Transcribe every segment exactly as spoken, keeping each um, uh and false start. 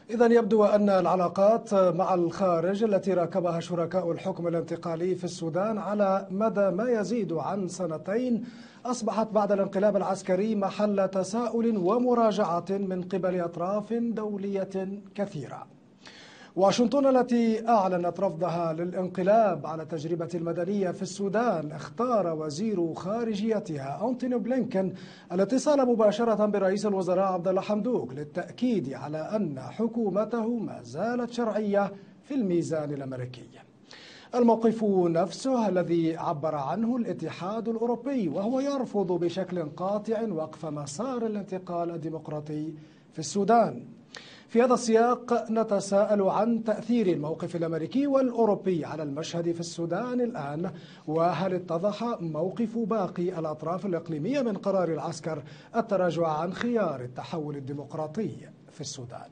إذا يبدو أن العلاقات مع الخارج التي راكمها شركاء الحكم الانتقالي في السودان على مدى ما يزيد عن سنتين أصبحت بعد الانقلاب العسكري محل تساؤل ومراجعة من قبل أطراف دولية كثيرة. واشنطن التي أعلنت رفضها للانقلاب على التجربة المدنية في السودان اختار وزير خارجيتها أنتوني بلينكن الاتصال مباشرة برئيس الوزراء عبد الله حمدوك للتأكيد على أن حكومته ما زالت شرعية في الميزان الأمريكي. الموقف نفسه الذي عبر عنه الاتحاد الأوروبي وهو يرفض بشكل قاطع وقف مسار الانتقال الديمقراطي في السودان. في هذا السياق نتساءل عن تأثير الموقف الأمريكي والأوروبي على المشهد في السودان الآن، وهل اتضح موقف باقي الأطراف الإقليمية من قرار العسكر التراجع عن خيار التحول الديمقراطي في السودان؟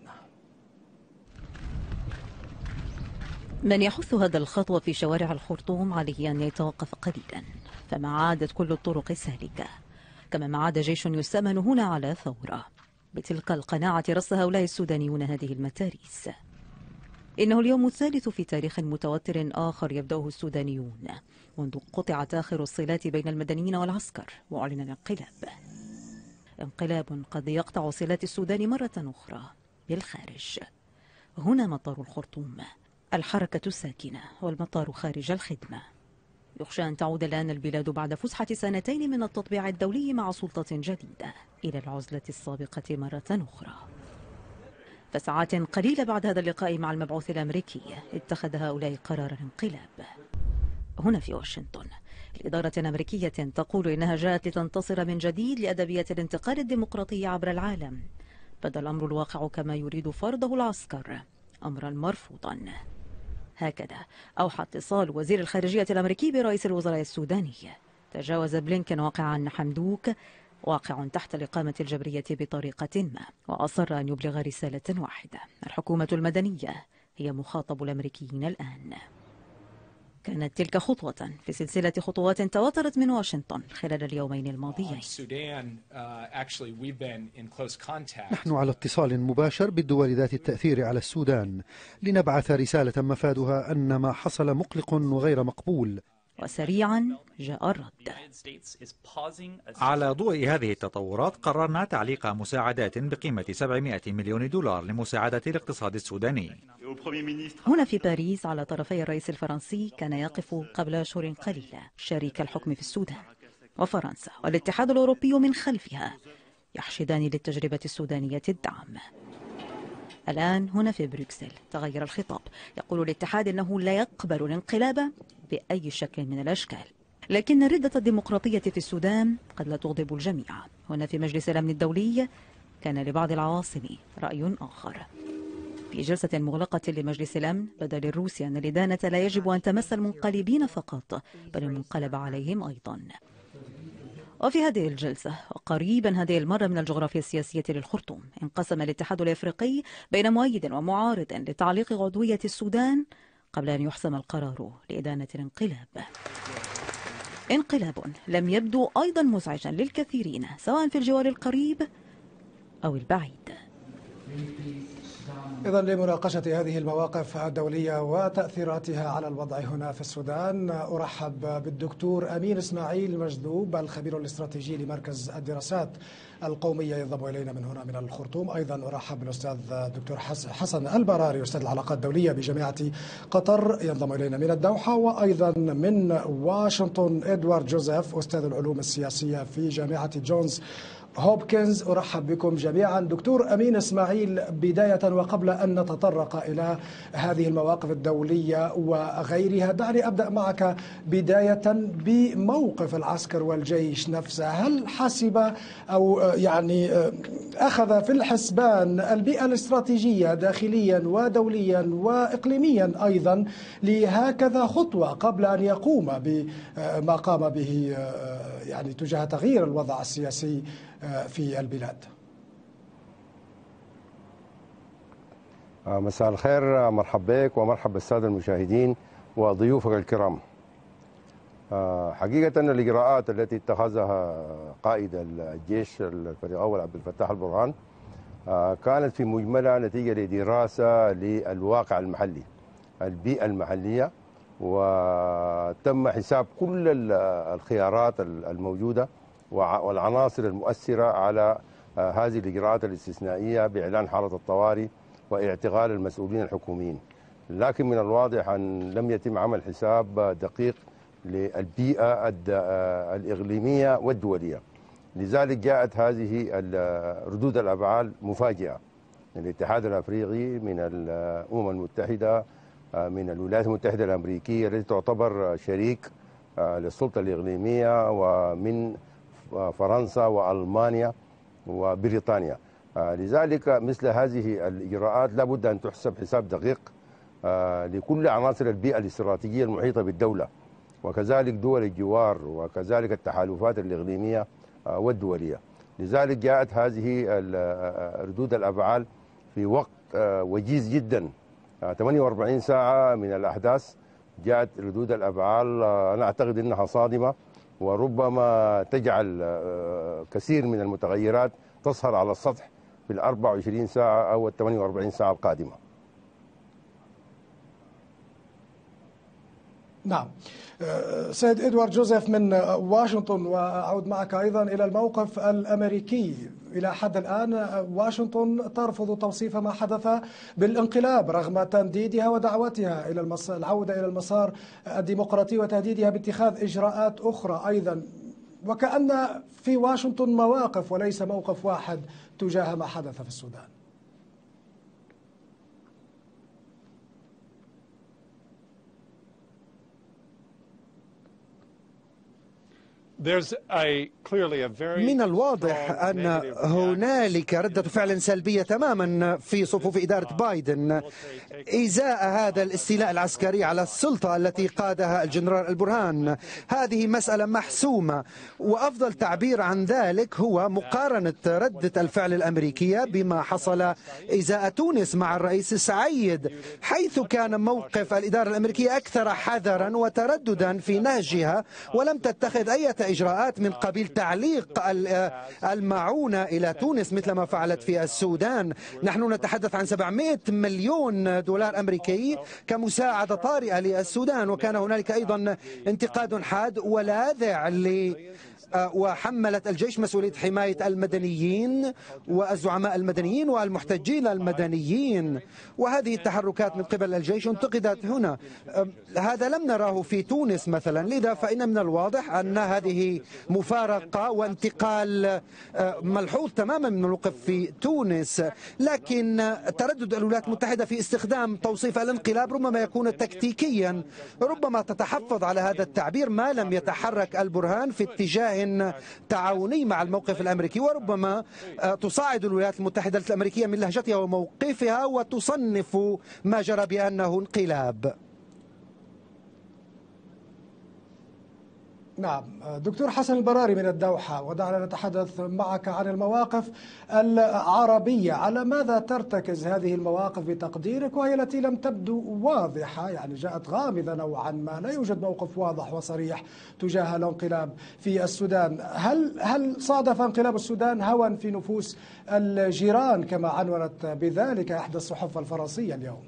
من يحث هذا الخطوة في شوارع الخرطوم عليه أن يتوقف قليلا، فما عادت كل الطرق سالكة، كما ما عاد جيش يستأمن هنا على ثورة. بتلك القناعة رص هؤلاء السودانيون هذه المتاريس. إنه اليوم الثالث في تاريخ متوتر آخر يبدأه السودانيون منذ قطعت آخر الصلات بين المدنيين والعسكر وأعلن الانقلاب. انقلاب قد يقطع صلات السودان مرة أخرى بالخارج. هنا مطار الخرطوم، الحركة الساكنة والمطار خارج الخدمة. يخشى أن تعود الآن البلاد بعد فسحة سنتين من التطبيع الدولي مع سلطة جديدة إلى العزلة السابقة مرة أخرى. فساعات قليلة بعد هذا اللقاء مع المبعوث الأمريكي اتخذ هؤلاء قرار الانقلاب. هنا في واشنطن الإدارة الأمريكية تقول إنها جاءت لتنتصر من جديد لأدبية الانتقال الديمقراطي عبر العالم، بدا الأمر الواقع كما يريد فرضه العسكر أمرا مرفوضا. هكذا أوحى اتصال وزير الخارجية الأمريكي برئيس الوزراء السوداني. تجاوز بلينكن واقع أن حمدوك واقع تحت الإقامة الجبرية بطريقة ما، وأصر أن يبلغ رسالة واحدة: الحكومة المدنية هي مخاطب الأمريكيين الآن. كانت تلك خطوة في سلسلة خطوات تواترت من واشنطن خلال اليومين الماضيين. نحن على اتصال مباشر بالدول ذات التأثير على السودان لنبعث رسالة مفادها أن ما حصل مقلق وغير مقبول. وسريعا جاء الرد. على ضوء هذه التطورات قررنا تعليق مساعدات بقيمة سبعمائة مليون دولار لمساعدة الاقتصاد السوداني. هنا في باريس على طرفي الرئيس الفرنسي كان يقف قبل أشهر قليلة شريك الحكم في السودان، وفرنسا والاتحاد الأوروبي من خلفها يحشدان للتجربة السودانية الدعم. الآن هنا في بروكسل تغير الخطاب، يقول الاتحاد أنه لا يقبل الانقلاب بأي شكل من الأشكال، لكن الردة الديمقراطية في السودان قد لا تغضب الجميع. هنا في مجلس الأمن الدولي كان لبعض العواصم رأي آخر. في جلسة مغلقة لمجلس الأمن بدا للروس أن الإدانة لا يجب أن تمس المنقلبين فقط، بل المنقلب عليهم أيضا. وفي هذه الجلسة وقريبا هذه المرة من الجغرافيا السياسية للخرطوم، انقسم الاتحاد الإفريقي بين مؤيد ومعارض لتعليق عضوية السودان قبل أن يحسم القرار لإدانة الانقلاب. انقلاب لم يبدو أيضا مزعجا للكثيرين سواء في الجوار القريب أو البعيد. إذن لمناقشة هذه المواقف الدولية وتأثيراتها على الوضع هنا في السودان أرحب بالدكتور أمين إسماعيل مجذوب الخبير الاستراتيجي لمركز الدراسات القومية ينضم إلينا من هنا من الخرطوم. أيضا أرحب بالأستاذ دكتور حسن البراري أستاذ العلاقات الدولية بجامعة قطر ينضم إلينا من الدوحة، وأيضا من واشنطن إدوارد جوزيف أستاذ العلوم السياسية في جامعة جونز هوبكنز. أرحب بكم جميعا. دكتور أمين إسماعيل، بداية وقبل أن نتطرق إلى هذه المواقف الدولية وغيرها، دعني أبدأ معك بداية بموقف العسكر والجيش نفسه. هل حسب أو يعني أخذ في الحسبان البيئة الاستراتيجية داخليا ودوليا وإقليميا أيضا لهكذا خطوة قبل أن يقوم بما قام به يعني تجاه تغيير الوضع السياسي في البلاد؟ مساء الخير، مرحبا بك ومرحبا بالسادة المشاهدين وضيوفك الكرام. حقيقة الإجراءات التي اتخذها قائد الجيش الفريق الأول عبد الفتاح البرهان كانت في مجملها نتيجة لدراسة للواقع المحلي، البيئة المحلية، وتم حساب كل الخيارات الموجودة والعناصر المؤثرة على هذه الإجراءات الاستثنائية بإعلان حالة الطوارئ واعتقال المسؤولين الحكوميين. لكن من الواضح أن لم يتم عمل حساب دقيق للبيئة الإقليمية والدولية، لذلك جاءت هذه ردود الأفعال مفاجئة من الاتحاد الأفريقي، من الأمم المتحدة، من الولايات المتحدة الأمريكية التي تعتبر شريك للسلطة الإقليمية، ومن فرنسا وألمانيا وبريطانيا. لذلك مثل هذه الإجراءات لابد أن تحسب حساب دقيق لكل عناصر البيئة الاستراتيجية المحيطة بالدولة، وكذلك دول الجوار، وكذلك التحالفات الإقليمية والدولية. لذلك جاءت هذه ردود الأفعال في وقت وجيز جدا، ثمانية وأربعين ساعة من الأحداث جاءت ردود الأفعال. أنا أعتقد أنها صادمة، وربما تجعل كثير من المتغيرات تظهر على السطح في الأربع وعشرين ساعة أو الثمانية وأربعين ساعة القادمة. نعم. سيد إدوارد جوزيف من واشنطن، وأعود معك أيضا إلى الموقف الأمريكي. إلى حد الآن واشنطن ترفض توصيف ما حدث بالانقلاب رغم تنديدها ودعوتها إلى العودة إلى المسار الديمقراطي وتهديدها باتخاذ إجراءات أخرى أيضا، وكأن في واشنطن مواقف وليس موقف واحد تجاه ما حدث في السودان. من الواضح أن هنالك ردة فعل سلبية تماما في صفوف إدارة بايدن إزاء هذا الاستيلاء العسكري على السلطة التي قادها الجنرال البرهان. هذه مسألة محسومة، وأفضل تعبير عن ذلك هو مقارنة ردة الفعل الأمريكية بما حصل إزاء تونس مع الرئيس سعيد، حيث كان موقف الإدارة الأمريكية أكثر حذرا وترددا في نهجها، ولم تتخذ أي إجراءات من قبيل تعليق المعونة إلى تونس مثل ما فعلت في السودان. نحن نتحدث عن سبعمائة مليون دولار أمريكي كمساعدة طارئة للسودان، وكان هنالك أيضا انتقاد حاد ولاذع ل وحملت الجيش مسؤولية حماية المدنيين والزعماء المدنيين والمحتجين المدنيين، وهذه التحركات من قبل الجيش انتقدت هنا. هذا لم نراه في تونس مثلا، لذا فإن من الواضح أن هذه مفارقة وانتقال ملحوظ تماما من الوقف في تونس. لكن تردد الولايات المتحدة في استخدام توصيف الانقلاب ربما يكون تكتيكيا، ربما تتحفظ على هذا التعبير ما لم يتحرك البرهان في اتجاه تعاوني مع الموقف الأمريكي، وربما تصاعد الولايات المتحدة الأمريكية من لهجتها وموقفها وتصنف ما جرى بأنه انقلاب. نعم. دكتور حسن البراري من الدوحة، ودعنا نتحدث معك عن المواقف العربية. على ماذا ترتكز هذه المواقف بتقديرك، وهي التي لم تبدو واضحة، يعني جاءت غامضة نوعا ما، لا يوجد موقف واضح وصريح تجاه الانقلاب في السودان. هل هل صادف انقلاب السودان هوى في نفوس الجيران كما عنونت بذلك إحدى الصحف الفرنسية اليوم؟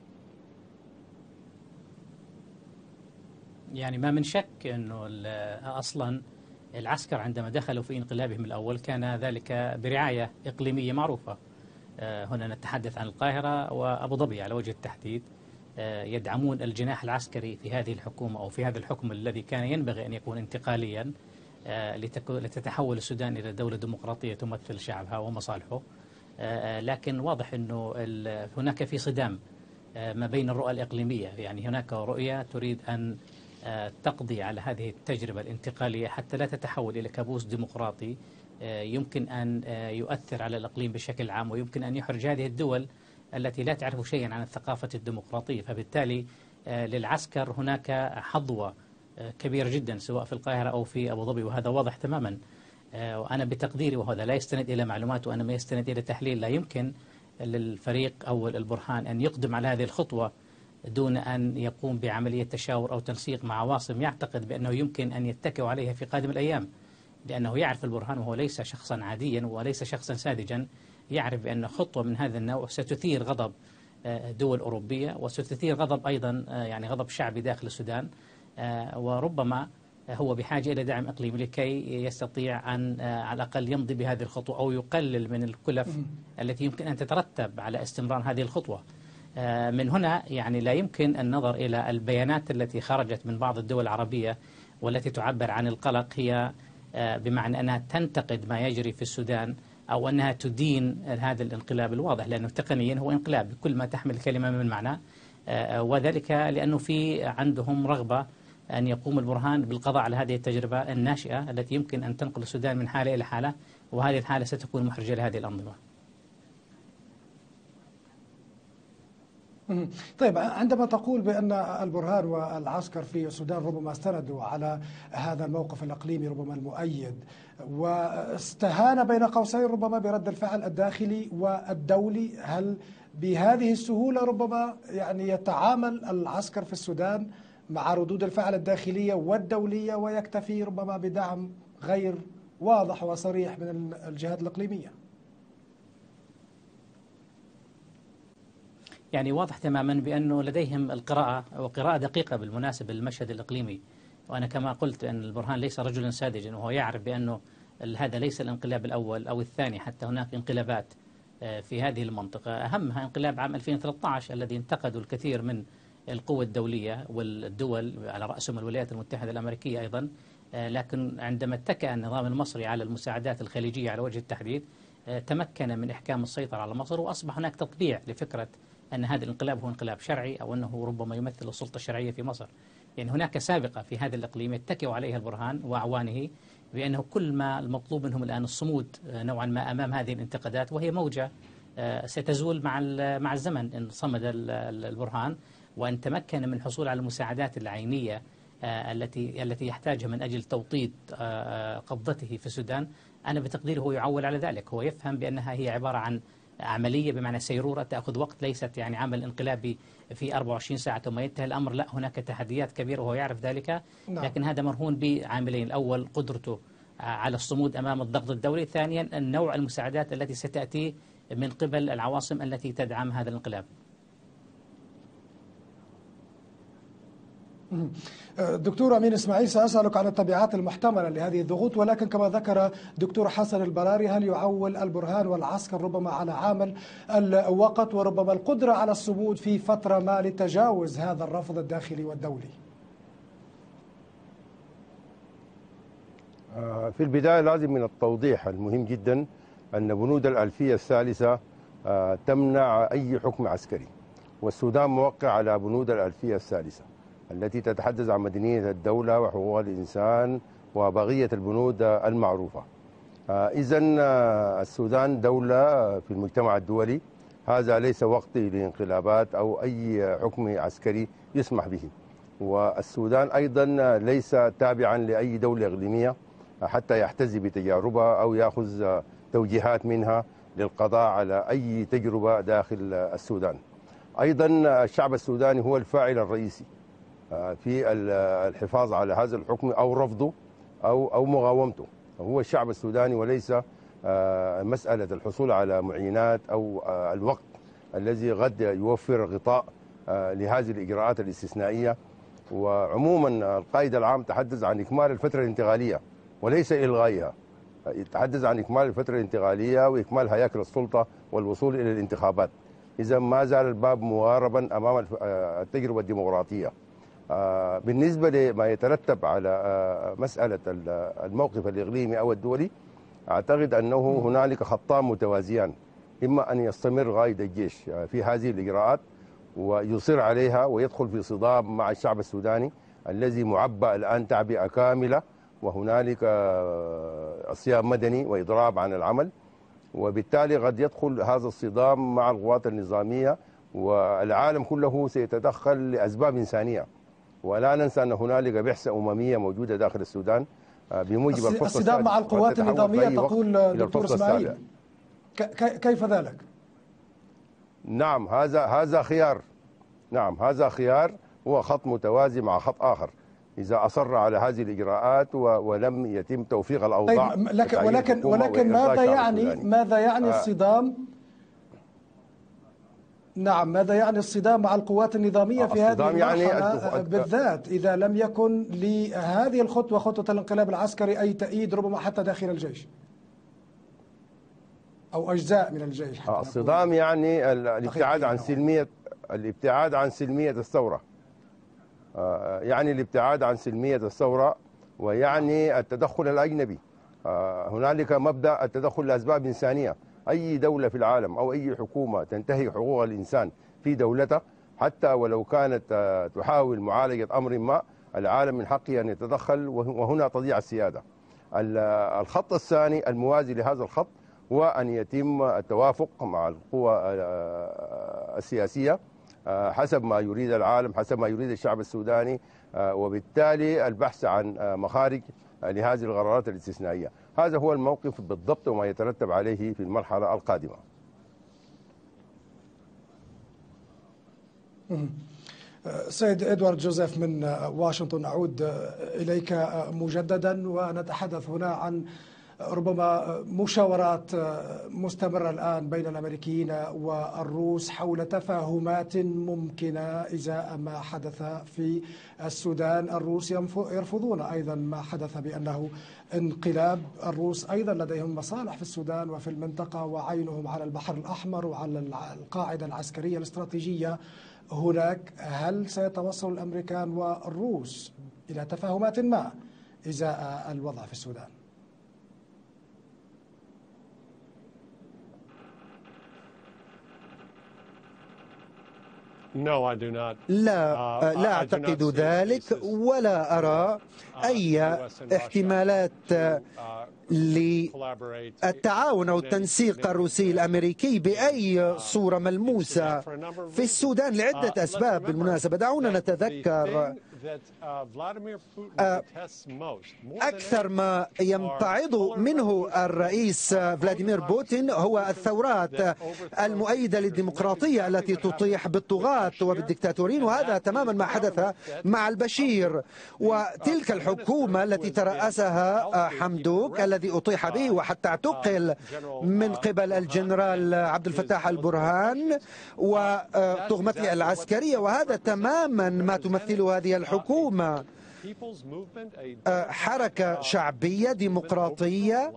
يعني ما من شك أنه أصلا العسكر عندما دخلوا في انقلابهم الأول كان ذلك برعاية إقليمية معروفة. هنا نتحدث عن القاهرة وأبو ظبي على وجه التحديد، يدعمون الجناح العسكري في هذه الحكومة أو في هذا الحكم الذي كان ينبغي أن يكون انتقاليا لتتحول السودان إلى دولة ديمقراطية تمثل شعبها ومصالحه. لكن واضح أنه هناك في صدام ما بين الرؤى الإقليمية، يعني هناك رؤية تريد أن تقضي على هذه التجربة الانتقالية حتى لا تتحول إلى كابوس ديمقراطي يمكن أن يؤثر على الإقليم بشكل عام، ويمكن أن يحرج هذه الدول التي لا تعرف شيئا عن الثقافة الديمقراطية. فبالتالي للعسكر هناك حظوة كبيرة جدا سواء في القاهرة أو في أبو ظبي، وهذا واضح تماما. وأنا بتقديري، وهذا لا يستند إلى معلومات وأنا يستند إلى تحليل، لا يمكن للفريق أو البرهان أن يقدم على هذه الخطوة دون أن يقوم بعملية تشاور أو تنسيق مع عواصم يعتقد بأنه يمكن أن يتكئوا عليها في قادم الأيام، لأنه يعرف البرهان وهو ليس شخصا عاديا وليس شخصا ساذجا، يعرف بأن خطوة من هذا النوع ستثير غضب دول أوروبية وستثير غضب أيضا يعني غضب شعبي داخل السودان، وربما هو بحاجة إلى دعم إقليمي لكي يستطيع أن على الأقل يمضي بهذه الخطوة أو يقلل من الكلف التي يمكن أن تترتب على استمرار هذه الخطوة. من هنا يعني لا يمكن النظر إلى البيانات التي خرجت من بعض الدول العربية والتي تعبر عن القلق هي بمعنى أنها تنتقد ما يجري في السودان أو أنها تدين هذا الانقلاب الواضح، لأنه تقنيا هو انقلاب بكل ما تحمل الكلمة من معنى، وذلك لأنه في عندهم رغبة أن يقوم البرهان بالقضاء على هذه التجربة الناشئة التي يمكن أن تنقل السودان من حالة إلى حالة، وهذه الحالة ستكون محرجة لهذه الأنظمة. طيب، عندما تقول بأن البرهان والعسكر في السودان ربما استندوا على هذا الموقف الإقليمي ربما المؤيد واستهان بين قوسين ربما برد الفعل الداخلي والدولي، هل بهذه السهولة ربما يعني يتعامل العسكر في السودان مع ردود الفعل الداخلية والدولية ويكتفي ربما بدعم غير واضح وصريح من الجهات الإقليمية؟ يعني واضح تماما بأنه لديهم القراءة وقراءة دقيقة بالمناسبة للمشهد الإقليمي، وأنا كما قلت أن البرهان ليس رجلا ساذجا، وهو يعرف بأنه هذا ليس الانقلاب الأول أو الثاني، حتى هناك انقلابات في هذه المنطقة، أهمها انقلاب عام ألفين وثلاثة عشر الذي انتقدوا الكثير من القوى الدولية والدول على رأسهم الولايات المتحدة الأمريكية أيضا، لكن عندما اتكأ النظام المصري على المساعدات الخليجية على وجه التحديد تمكن من إحكام السيطرة على مصر، وأصبح هناك تطبيع لفكرة أن هذا الانقلاب هو انقلاب شرعي أو أنه ربما يمثل السلطة الشرعية في مصر. يعني هناك سابقة في هذا الإقليم يتكئ عليها البرهان وأعوانه بأنه كل ما المطلوب منهم الآن الصمود نوعا ما أمام هذه الانتقادات، وهي موجة ستزول مع مع الزمن إن صمد البرهان وأن تمكن من الحصول على المساعدات العينية التي التي يحتاجها من أجل توطيد قبضته في السودان. أنا بتقديري هو يعول على ذلك، هو يفهم بأنها هي عبارة عن عملية بمعنى سيرورة تأخذ وقت، ليست يعني عمل انقلابي في أربعة وعشرين ساعة ثم ينتهي الأمر، لا، هناك تحديات كبيرة وهو يعرف ذلك. لكن هذا مرهون بعاملين: الأول قدرته على الصمود أمام الضغط الدولي، ثانيا النوع المساعدات التي ستأتي من قبل العواصم التي تدعم هذا الانقلاب. دكتور أمين إسماعيل، سأسألك عن التبعات المحتملة لهذه الضغوط، ولكن كما ذكر دكتور حسن البراري، هل يعول البرهان والعسكر ربما على عامل الوقت وربما القدرة على الصمود في فترة ما لتجاوز هذا الرفض الداخلي والدولي؟ في البداية لازم من التوضيح المهم جدا أن بنود الألفية الثالثة تمنع أي حكم عسكري، والسودان موقع على بنود الألفية الثالثة التي تتحدث عن مدنية الدولة وحقوق الإنسان وبقية البنود المعروفة. إذن السودان دولة في المجتمع الدولي، هذا ليس وقت لانقلابات أو أي حكم عسكري يسمح به، والسودان أيضا ليس تابعا لأي دولة إقليمية حتى يحتذي بتجاربها أو يأخذ توجيهات منها للقضاء على أي تجربة داخل السودان. أيضا الشعب السوداني هو الفاعل الرئيسي في الحفاظ على هذا الحكم أو رفضه أو أو مقاومته، هو الشعب السوداني، وليس مسألة الحصول على معينات أو الوقت الذي قد يوفر غطاء لهذه الإجراءات الاستثنائية. وعموما القائد العام تحدث عن إكمال الفترة الانتقالية وليس إلغائها، يتحدث عن إكمال الفترة الانتقالية وإكمال هياكل السلطة والوصول إلى الانتخابات. إذا ما زال الباب مغاربا أمام التجربة الديمقراطية. بالنسبة لما يترتب على مسألة الموقف الإقليمي أو الدولي، أعتقد أنه هنالك خطان متوازيان: إما أن يستمر قائد الجيش في هذه الإجراءات ويصر عليها ويدخل في صدام مع الشعب السوداني الذي معبأ الآن تعبئة كاملة، وهنالك عصيان مدني وإضراب عن العمل، وبالتالي قد يدخل هذا الصدام مع القوات النظامية والعالم كله سيتدخل لأسباب إنسانية. ولا ننسى أن هنالك بعثة أممية موجودة داخل السودان بموجب الفصل الصدام مع القوات النظامية تقول دكتور إسماعيل، كيف ذلك؟ نعم، هذا هذا خيار، نعم هذا خيار، هو خط متوازي مع خط آخر. إذا أصر على هذه الإجراءات ولم يتم توفيق الأوضاع. طيب لكن ولكن ولكن ماذا يعني ماذا يعني الصدام؟ نعم، ماذا يعني الصدام مع القوات النظامية في هذه المرحلة يعني بالذات إذا لم يكن لهذه الخطوة خطوة الانقلاب العسكري أي تأييد ربما حتى داخل الجيش أو أجزاء من الجيش؟ حتى الصدام يعني الابتعاد عن سلمية الابتعاد عن سلمية الثورة، يعني الابتعاد عن سلمية الثورة ويعني التدخل الأجنبي. هنالك مبدأ التدخل لأسباب إنسانية. أي دولة في العالم أو أي حكومة تنتهك حقوق الإنسان في دولتها حتى ولو كانت تحاول معالجة أمر ما، العالم من حقه أن يتدخل، وهنا تضيع السيادة. الخط الثاني الموازي لهذا الخط هو أن يتم التوافق مع القوى السياسية حسب ما يريد العالم، حسب ما يريد الشعب السوداني، وبالتالي البحث عن مخارج لهذه القرارات الاستثنائية. هذا هو الموقف بالضبط وما يترتب عليه في المرحلة القادمة. سيد إدوارد جوزيف من واشنطن، أعود إليك مجددا ونتحدث هنا عن ربما مشاورات مستمرة الآن بين الأمريكيين والروس حول تفاهمات ممكنة إزاء ما حدث في السودان. الروس يرفضون أيضا ما حدث بأنه انقلاب. الروس أيضا لديهم مصالح في السودان وفي المنطقة، وعينهم على البحر الأحمر وعلى القاعدة العسكرية الاستراتيجية هناك. هل سيتوصل الأمريكان والروس إلى تفاهمات ما إزاء الوضع في السودان؟ لا لا أعتقد ذلك، ولا أرى أي احتمالات للتعاون أو التنسيق الروسي الأمريكي بأي صورة ملموسة في السودان لعدة أسباب. بالمناسبة دعونا نتذكر أكثر ما يمتعض منه الرئيس فلاديمير بوتين هو الثورات المؤيدة للديمقراطية التي تطيح بالطغاة وبالدكتاتورين، وهذا تماما ما حدث مع البشير. وتلك الحكومة التي ترأسها حمدوك الذي أطيح به وحتى اعتقل من قبل الجنرال عبد الفتاح البرهان وتهمته العسكرية، وهذا تماما ما تمثله هذه الحكومة، حركة شعبية ديمقراطية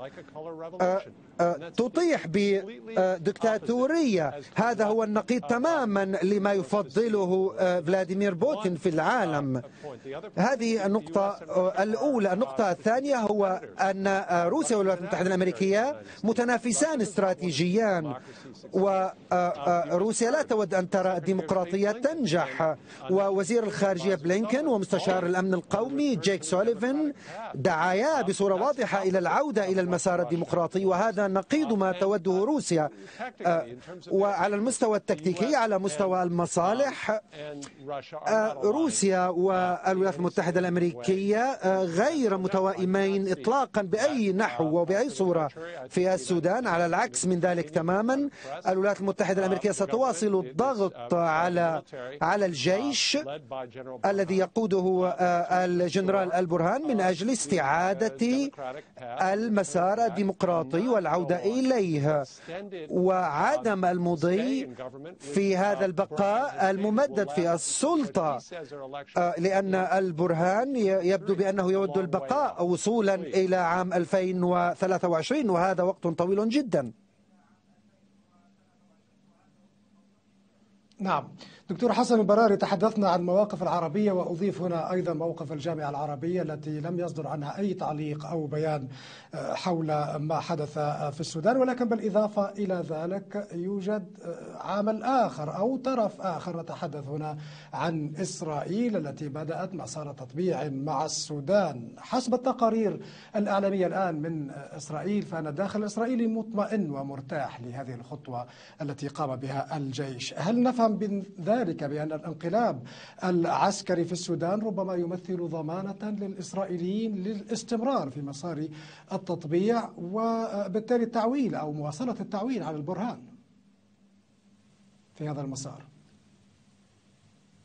تطيح بدكتاتورية. هذا هو النقيض تماما لما يفضله فلاديمير بوتين في العالم. هذه النقطة الأولى. النقطة الثانية هو أن روسيا والولايات المتحدة الأمريكية متنافسان استراتيجيان، وروسيا لا تود أن ترى الديمقراطية تنجح. ووزير الخارجية بلينكن ومستشار الأمن القومي جيك سوليفان دعايا بصورة واضحة إلى العودة إلى المسار الديمقراطي، وهذا نقيض ما توده روسيا. وعلى المستوى التكتيكي، على مستوى المصالح، روسيا والولايات المتحدة الأمريكية غير متوائمين إطلاقا بأي نحو وبأي صورة في السودان. على العكس من ذلك تماما، الولايات المتحدة الأمريكية ستواصل الضغط على على الجيش الذي يقوده الجنرال البرهان من أجل استعادة المسار الديمقراطي والعودة إليه، وعدم المضي في هذا البقاء الممدد في السلطة، لأن البرهان يبدو بأنه يود البقاء وصولا إلى عام ألفين وثلاثة وعشرين، وهذا وقت طويل جدا. نعم دكتور حسن البراري، تحدثنا عن المواقف العربية، وأضيف هنا أيضا موقف الجامعة العربية التي لم يصدر عنها أي تعليق أو بيان حول ما حدث في السودان، ولكن بالإضافة إلى ذلك يوجد عامل آخر أو طرف آخر. نتحدث هنا عن إسرائيل التي بدأت مسار تطبيع مع السودان. حسب التقارير الإعلامية الآن من إسرائيل فأن الداخل الإسرائيلي مطمئن ومرتاح لهذه الخطوة التي قام بها الجيش. هل نفهم من ذلك بأن الانقلاب العسكري في السودان ربما يمثل ضمانة للإسرائيليين للاستمرار في مسار التطبيع وبالتالي التعويل أو مواصلة التعويل على البرهان في هذا المسار؟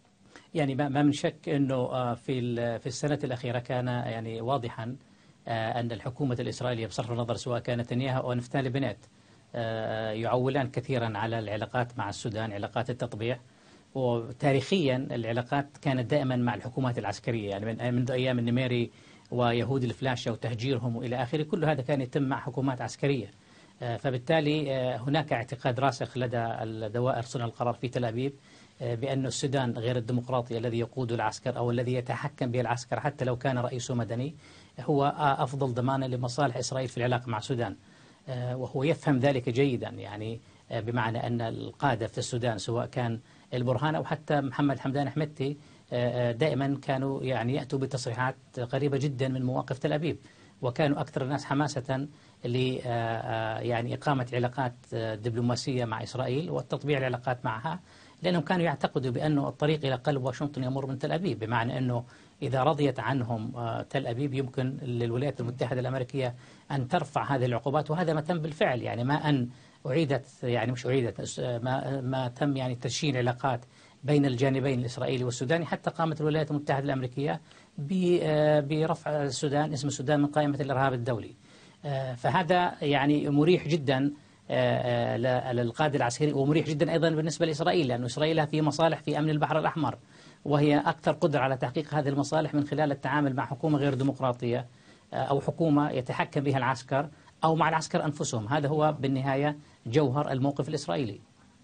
يعني ما من شك أنه في في السنة الأخيرة كان يعني واضحا أن الحكومة الإسرائيلية بصرف النظر سواء كان نتنياهو أو نفتالي بنت يعولان كثيرا على العلاقات مع السودان، علاقات التطبيع. وتاريخيا العلاقات كانت دائما مع الحكومات العسكرية، يعني منذ أيام النميري ويهود الفلاشة وتهجيرهم وإلى آخره، كل هذا كان يتم مع حكومات عسكرية. فبالتالي هناك اعتقاد راسخ لدى دوائر صنع القرار في تل أبيب بأن السودان غير الديمقراطي الذي يقود العسكر أو الذي يتحكم به العسكر حتى لو كان رئيسه مدني هو أفضل ضمانة لمصالح إسرائيل في العلاقة مع السودان، وهو يفهم ذلك جيدا. يعني بمعنى أن القادة في السودان سواء كان البرهان أو حتى محمد حمدان حمدتي دائما كانوا يعني يأتوا بتصريحات قريبة جدا من مواقف تل أبيب، وكانوا أكثر الناس حماسة ل يعني إقامة علاقات دبلوماسية مع إسرائيل وتطبيع العلاقات معها، لأنهم كانوا يعتقدوا بأنه الطريق إلى قلب واشنطن يمر من تل أبيب، بمعنى أنه إذا رضيت عنهم تل أبيب يمكن للولايات المتحدة الأمريكية أن ترفع هذه العقوبات، وهذا ما تم بالفعل. يعني ما أن أعيدت يعني مش أعيدت ما, ما تم يعني تدشين علاقات بين الجانبين الإسرائيلي والسوداني، حتى قامت الولايات المتحدة الأمريكية برفع السودان اسم السودان من قائمة الإرهاب الدولي. فهذا يعني مريح جدا للقادة العسكري، ومريح جدا أيضا بالنسبة لإسرائيل، لأن إسرائيل لها في مصالح في أمن البحر الأحمر، وهي أكثر قدرة على تحقيق هذه المصالح من خلال التعامل مع حكومة غير ديمقراطية أو حكومة يتحكم بها العسكر أو مع العسكر أنفسهم. هذا هو بالنهاية جوهر الموقف الإسرائيلي.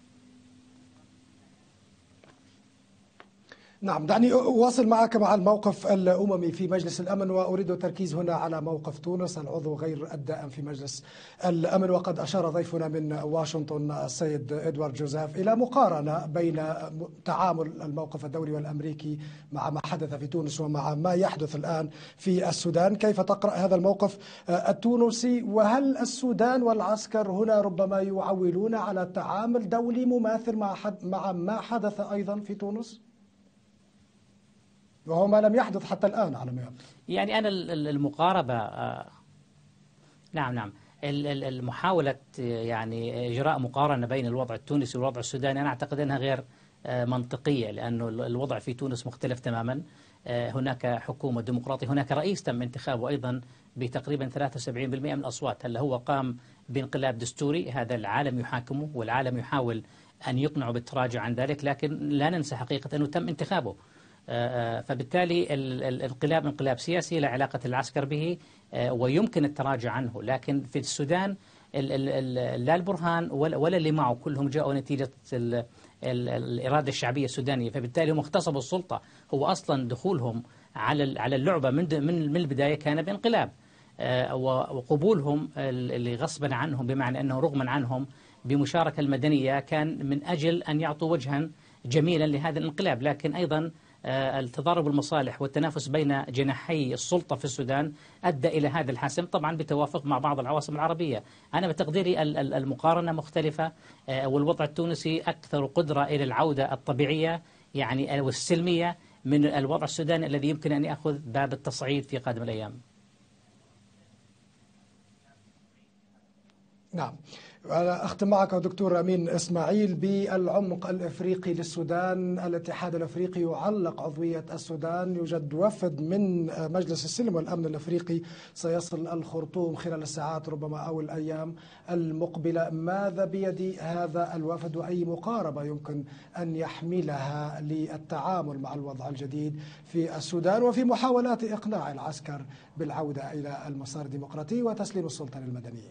نعم، دعني أواصل معك مع الموقف الأممي في مجلس الأمن، وأريد التركيز هنا على موقف تونس العضو غير الدائم في مجلس الأمن. وقد أشار ضيفنا من واشنطن السيد إدوارد جوزيف إلى مقارنة بين تعامل الموقف الدولي والأمريكي مع ما حدث في تونس ومع ما يحدث الآن في السودان. كيف تقرأ هذا الموقف التونسي؟ وهل السودان والعسكر هنا ربما يعولون على تعامل دولي مماثل مع مع ما حدث أيضا في تونس؟ وهو ما لم يحدث حتى الآن على ما يبدو. يعني أنا المقاربة آه نعم نعم المحاولة يعني إجراء مقارنة بين الوضع التونسي والوضع السوداني أنا أعتقد أنها غير آه منطقية، لأنه الوضع في تونس مختلف تماما. آه هناك حكومة ديمقراطية، هناك رئيس تم انتخابه أيضا بتقريبا ثلاثة وسبعين بالمئة من الأصوات. هل هو قام بانقلاب دستوري؟ هذا العالم يحاكمه والعالم يحاول أن يقنعه بالتراجع عن ذلك، لكن لا ننسى حقيقة أنه تم انتخابه. فبالتالي الانقلاب انقلاب سياسي لا علاقة العسكر به ويمكن التراجع عنه. لكن في السودان لا البرهان ولا اللي معه كلهم جاءوا نتيجة الإرادة الشعبية السودانية، فبالتالي هم اغتصبوا السلطة. هو أصلا دخولهم على على اللعبة من من البداية كان بانقلاب، وقبولهم اللي غصبا عنهم بمعنى أنه رغما عنهم بمشاركة المدنية كان من أجل أن يعطوا وجها جميلا لهذا الانقلاب. لكن أيضا التضارب المصالح والتنافس بين جناحي السلطة في السودان أدى إلى هذا الحسم، طبعا بتوافق مع بعض العواصم العربية. أنا بتقديري المقارنة مختلفة، والوضع التونسي أكثر قدرة إلى العودة الطبيعية يعني والسلمية من الوضع السوداني الذي يمكن أن يأخذ باب التصعيد في قادم الأيام. نعم، أنا أختم معك دكتور أمين إسماعيل بالعمق الإفريقي للسودان. الاتحاد الأفريقي يعلق عضوية السودان، يوجد وفد من مجلس السلم والأمن الأفريقي سيصل الخرطوم خلال الساعات ربما أو الأيام المقبلة. ماذا بيد هذا الوفد وأي مقاربة يمكن أن يحملها للتعامل مع الوضع الجديد في السودان وفي محاولات إقناع العسكر بالعودة إلى المسار الديمقراطي وتسليم السلطة للمدنيين؟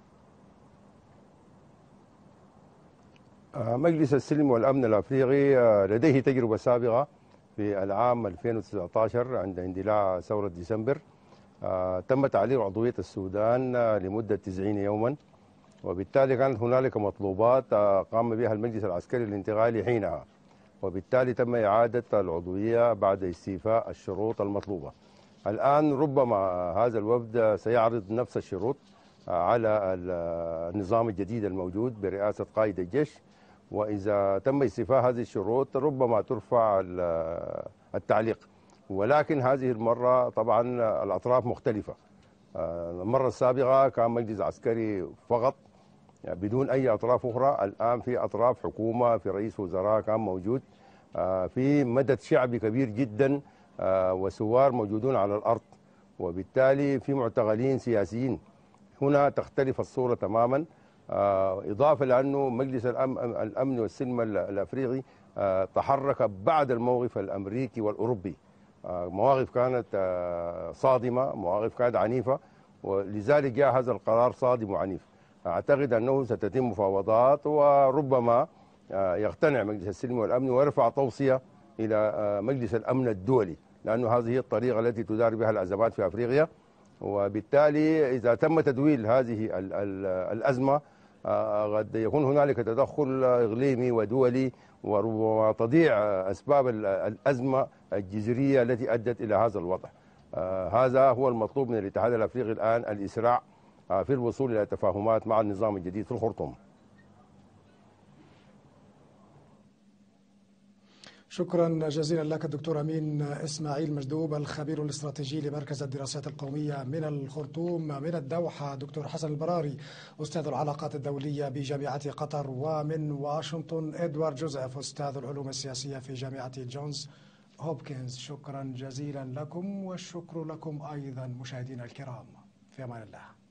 مجلس السلم والأمن الأفريقي لديه تجربة سابقة في العام ألفين وتسعة عشر عند اندلاع ثورة ديسمبر. تم تعليق عضوية السودان لمدة تسعين يوما، وبالتالي كانت هنالك مطلوبات قام بها المجلس العسكري الانتقالي حينها، وبالتالي تم إعادة العضوية بعد استيفاء الشروط المطلوبة. الآن ربما هذا الوفد سيعرض نفس الشروط على النظام الجديد الموجود برئاسة قائد الجيش، وإذا تم استيفاء هذه الشروط ربما ترفع التعليق. ولكن هذه المرة طبعا الأطراف مختلفة. المرة السابقة كان مجلس عسكري فقط بدون أي أطراف أخرى، الآن في أطراف حكومة، في رئيس وزراء كان موجود، في مدد شعبي كبير جدا وثوار موجودون على الأرض، وبالتالي في معتقلين سياسيين. هنا تختلف الصورة تماما، إضافة لأنه مجلس الأمن والسلم الأفريقي تحرك بعد الموقف الأمريكي والأوروبي. مواقف كانت صادمة، مواقف كانت عنيفة، ولذلك جاء هذا القرار صادم وعنيف. أعتقد أنه ستتم مفاوضات، وربما يقتنع مجلس السلم والأمن ويرفع توصية إلى مجلس الأمن الدولي، لأنه هذه هي الطريقة التي تدار بها الأزمات في أفريقيا. وبالتالي إذا تم تدويل هذه الأزمة قد يكون هنالك تدخل إقليمي ودولي، وربما تضيع أسباب الأزمة الجذرية التي أدت إلى هذا الوضع. هذا هو المطلوب من الاتحاد الأفريقي الآن، الإسراع في الوصول إلى تفاهمات مع النظام الجديد في الخرطوم. شكرا جزيلا لك الدكتور أمين إسماعيل مجدوب، الخبير الاستراتيجي لمركز الدراسات القومية من الخرطوم. من الدوحة دكتور حسن البراري أستاذ العلاقات الدولية بجامعة قطر، ومن واشنطن إدوارد جوزيف أستاذ العلوم السياسية في جامعة جونز هوبكنز. شكرا جزيلا لكم، والشكر لكم أيضا مشاهدينا الكرام، في أمان الله.